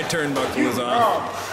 turnbuckle is off.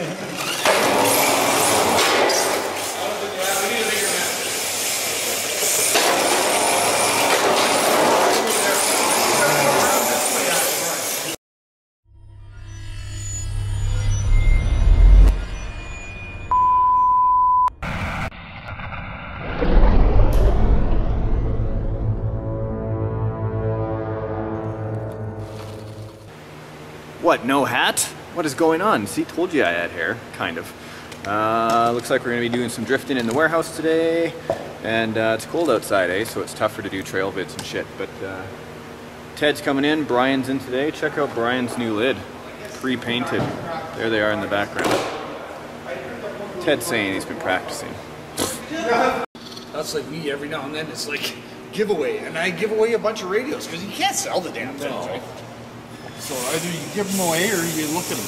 What, no hat? What is going on? See, told you I had hair, kind of. Looks like we're gonna be doing some drifting in the warehouse today. And it's cold outside, eh? So it's tougher to do trail vids and shit. But Ted's coming in, Brian's in today. Check out Brian's new lid. Pre-painted. There they are in the background. Ted's saying he's been practicing. That's like me every now and then. It's like giveaway. And I give away a bunch of radios because you can't sell the damn things, right? So either you give them away or you look at them.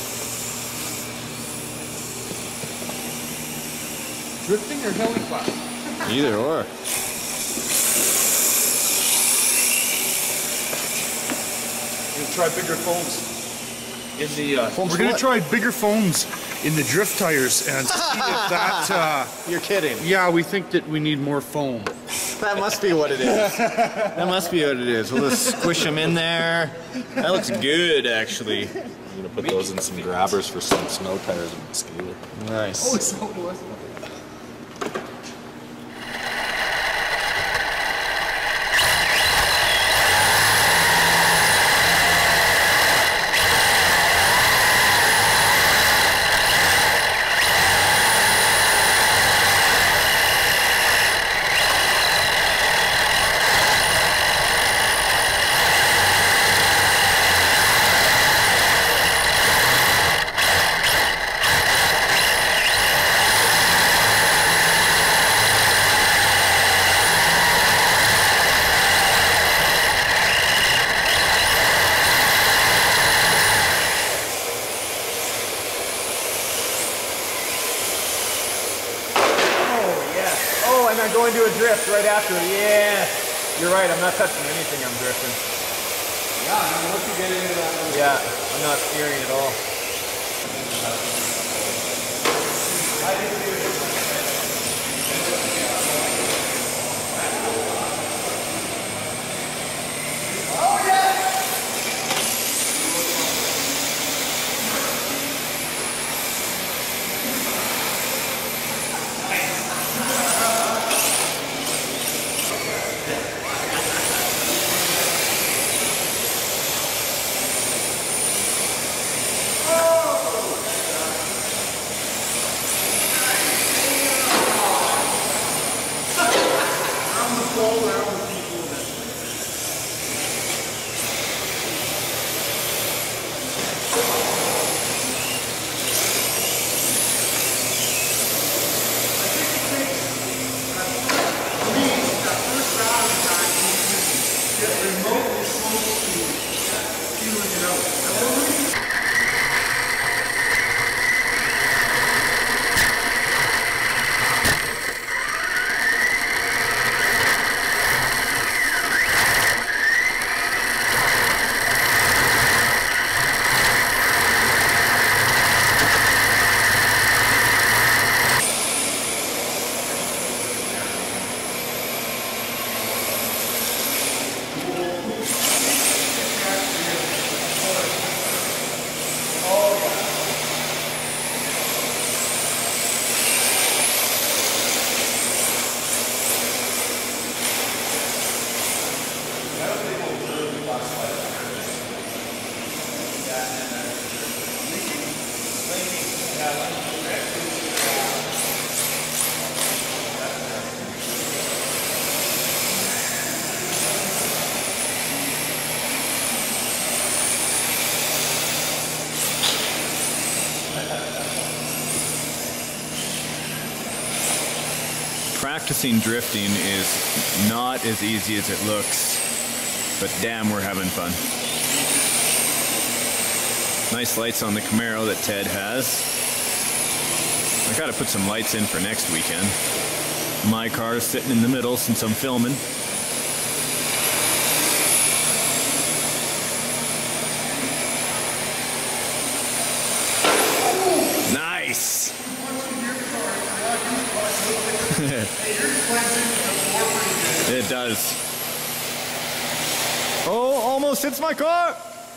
Drifting or helicopter? Either or. We're gonna try bigger foams in the. Foams we're gonna what? try bigger foams in the drift tires and see if that. You're kidding. Yeah, we think that we need more foam. That must be what it is. That must be what it is. We'll just squish them in there. That looks good, actually. I'm gonna put those in some grabbers for some snow tires and scale it. Nice. Oh, so it was. And I'm going to a drift right after. Yeah, you're right. I'm not touching anything. I'm drifting. Yeah, I mean, once you get into that. Yeah, I'm not steering at all. Practicing drifting is not as easy as it looks, but damn, we're having fun. Nice lights on the Camaro that Ted has. I gotta put some lights in for next weekend. My car's sitting in the middle since I'm filming. It does. Oh, almost hits my car.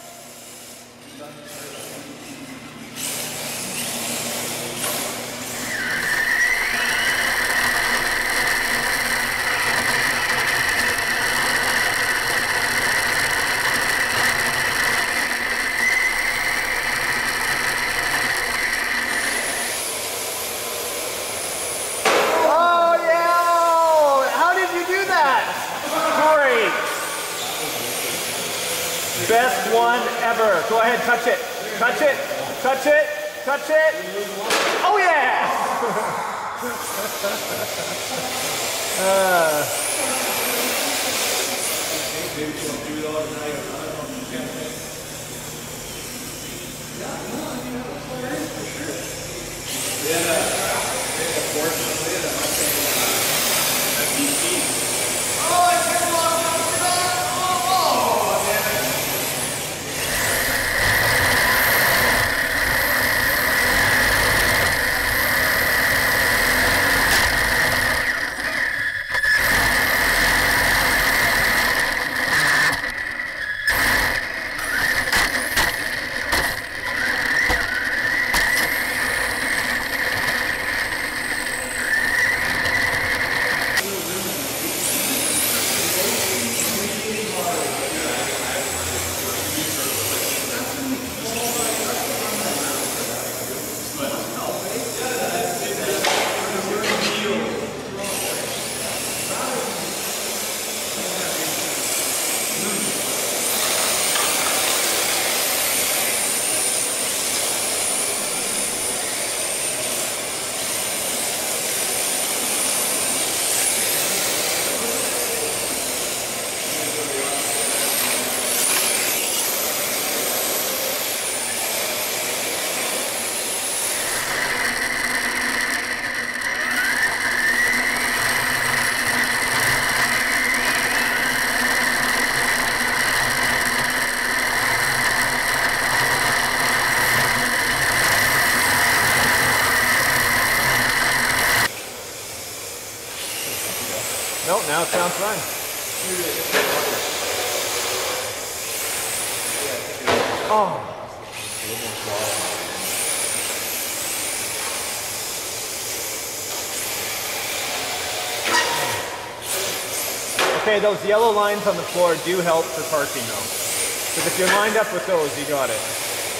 Best one ever. Go ahead, touch it. Touch it. Touch it. Touch it. Oh yeah! Nope, now it sounds fine. Oh. Okay, those yellow lines on the floor do help for parking though. Because if you're lined up with those, you got it.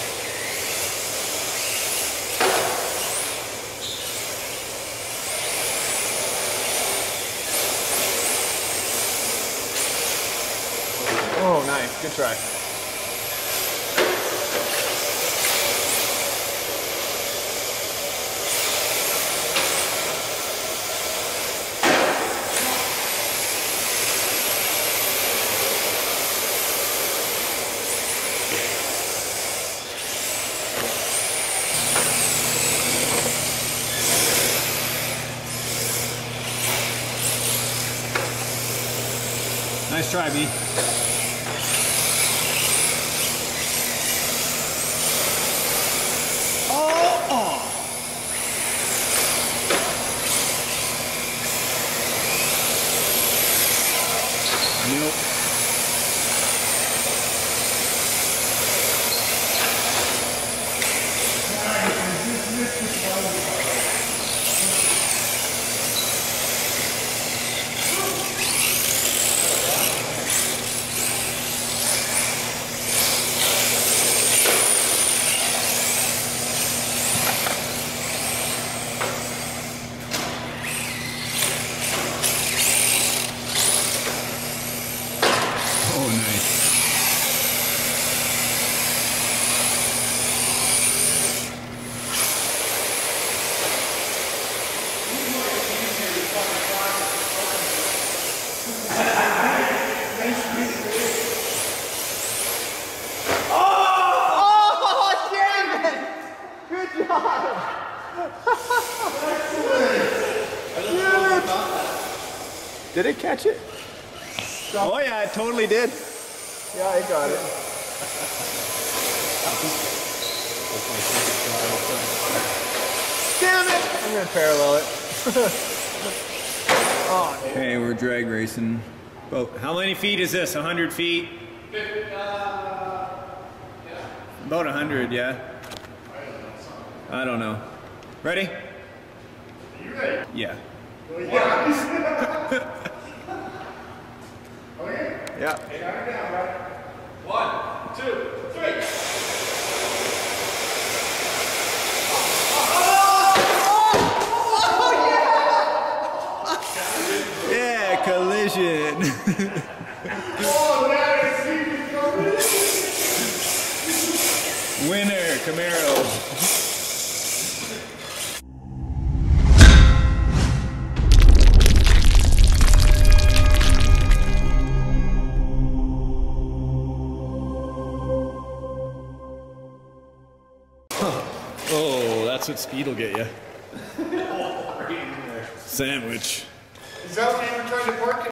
Oh, nice. Good try. Nice try, B. Nope. Oh, nice. Oh, damn it! Good job! Did it catch it? Oh yeah, it totally did. Yeah, I got it. Damn it! I'm gonna parallel it. Okay, we're drag racing. About, how many feet is this? 100 feet? About 100, yeah. I don't know. Ready? Are you ready? Yeah. Okay? Yeah. Hey, knock it down, right? 1, 2, 3. Yeah, collision. Oh, that is secret coming. Winner, Camaro. Oh, that's what speed will get you. Sandwich. Is that what you were trying to park?